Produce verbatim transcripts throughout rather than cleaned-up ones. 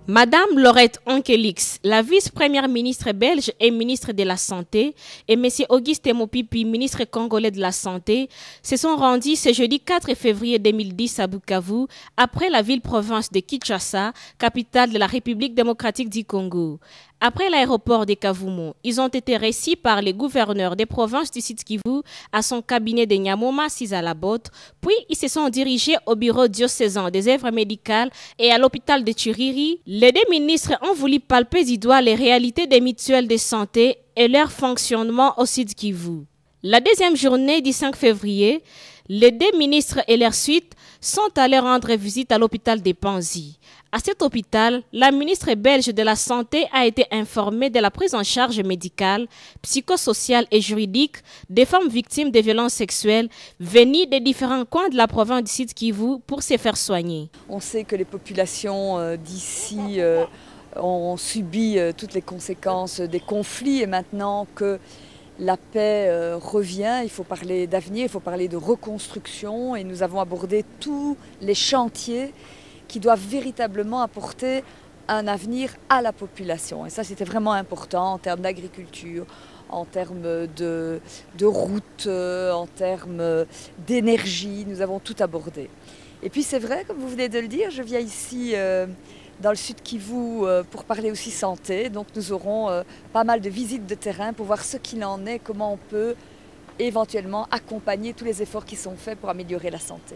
Madame Laurette Onkelix, la vice-première ministre belge et ministre de la Santé, et M. Auguste Mopipi, ministre congolais de la Santé, se sont rendus ce jeudi quatre février deux mille dix à Bukavu, après la ville-province de Kinshasa, capitale de la République démocratique du Congo. Après l'aéroport de Kavumu, ils ont été reçus par les gouverneurs des provinces du Sud Kivu à son cabinet de Nyamoma, Sizalabot, puis ils se sont dirigés au bureau diocésain des œuvres médicales et à l'hôpital de Tchiriri. Les deux ministres ont voulu palper du doigt les réalités des mutuelles de santé et leur fonctionnement au Sud Kivu. La deuxième journée du cinq février, les deux ministres et leurs suites sont allés rendre visite à l'hôpital de Panzi. À cet hôpital, la ministre belge de la Santé a été informée de la prise en charge médicale, psychosociale et juridique des femmes victimes de violences sexuelles venues des différents coins de la province du Sud Kivu pour se faire soigner. On sait que les populations d'ici ont subi toutes les conséquences des conflits et maintenant que la paix revient, il faut parler d'avenir, il faut parler de reconstruction et nous avons abordé tous les chantiers qui doivent véritablement apporter un avenir à la population. Et ça, c'était vraiment important en termes d'agriculture, en termes de, de routes, en termes d'énergie. Nous avons tout abordé. Et puis c'est vrai, comme vous venez de le dire, je viens ici euh, dans le Sud Kivu euh, pour parler aussi santé. Donc nous aurons euh, pas mal de visites de terrain pour voir ce qu'il en est, comment on peut éventuellement accompagner tous les efforts qui sont faits pour améliorer la santé.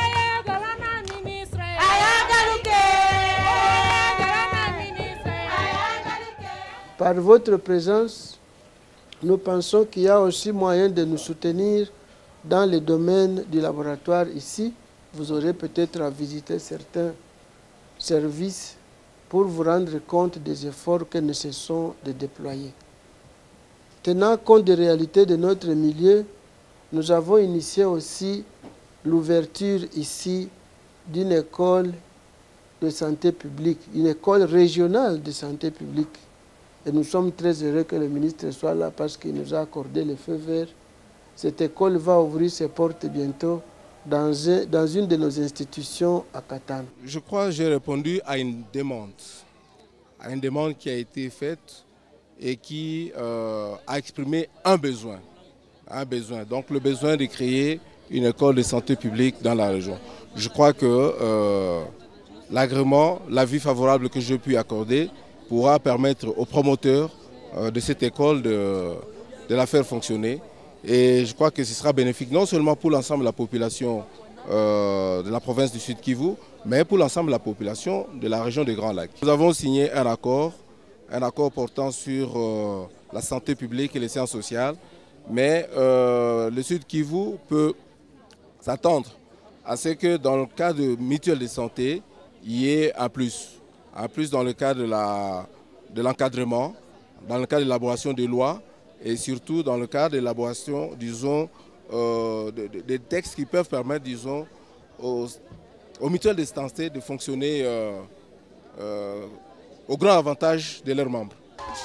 Par votre présence, nous pensons qu'il y a aussi moyen de nous soutenir dans le domaine du laboratoire ici. Vous aurez peut-être à visiter certains services pour vous rendre compte des efforts que nous cessons de déployer. Tenant compte des réalités de notre milieu, nous avons initié aussi l'ouverture ici d'une école de santé publique, une école régionale de santé publique. Et nous sommes très heureux que le ministre soit là parce qu'il nous a accordé le feu vert. Cette école va ouvrir ses portes bientôt dans, un, dans une de nos institutions à Katana. Je crois que j'ai répondu à une demande, à une demande qui a été faite et qui euh, a exprimé un besoin, un besoin. Donc le besoin de créer une école de santé publique dans la région. Je crois que euh, l'agrément, l'avis favorable que je puis accorder pourra permettre aux promoteurs euh, de cette école de, de la faire fonctionner. Et je crois que ce sera bénéfique non seulement pour l'ensemble de la population euh, de la province du Sud Kivu, mais pour l'ensemble de la population de la région des Grands Lacs. Nous avons signé un accord, un accord portant sur euh, la santé publique et les sciences sociales, mais euh, le Sud Kivu peut s'attendre à ce que dans le cas de mutuelle de santé, il y ait un plus. Un plus dans le cadre de l'encadrement, dans le cadre de l'élaboration des lois et surtout dans le cadre de l'élaboration, disons, euh, de, de, des textes qui peuvent permettre, disons, aux, aux mutuelles de santé de fonctionner euh, euh, au grand avantage de leurs membres.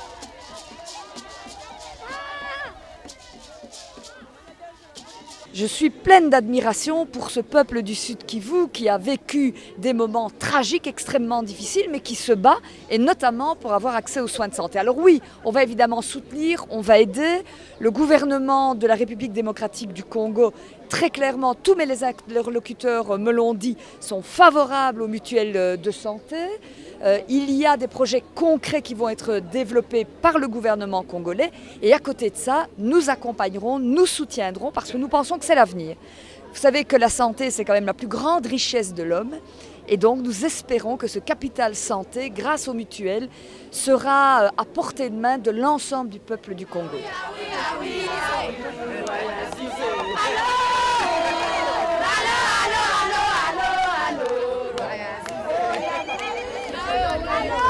Je suis pleine d'admiration pour ce peuple du Sud Kivu qui a vécu des moments tragiques, extrêmement difficiles, mais qui se bat, et notamment pour avoir accès aux soins de santé. Alors oui, on va évidemment soutenir, on va aider. Le gouvernement de la République démocratique du Congo, très clairement, tous mes interlocuteurs me l'ont dit, sont favorables aux mutuelles de santé. Euh, il y a des projets concrets qui vont être développés par le gouvernement congolais et à côté de ça, nous accompagnerons, nous soutiendrons parce que nous pensons que c'est l'avenir. Vous savez que la santé, c'est quand même la plus grande richesse de l'homme et donc nous espérons que ce capital santé, grâce aux mutuelles, sera à portée de main de l'ensemble du peuple du Congo. Hello.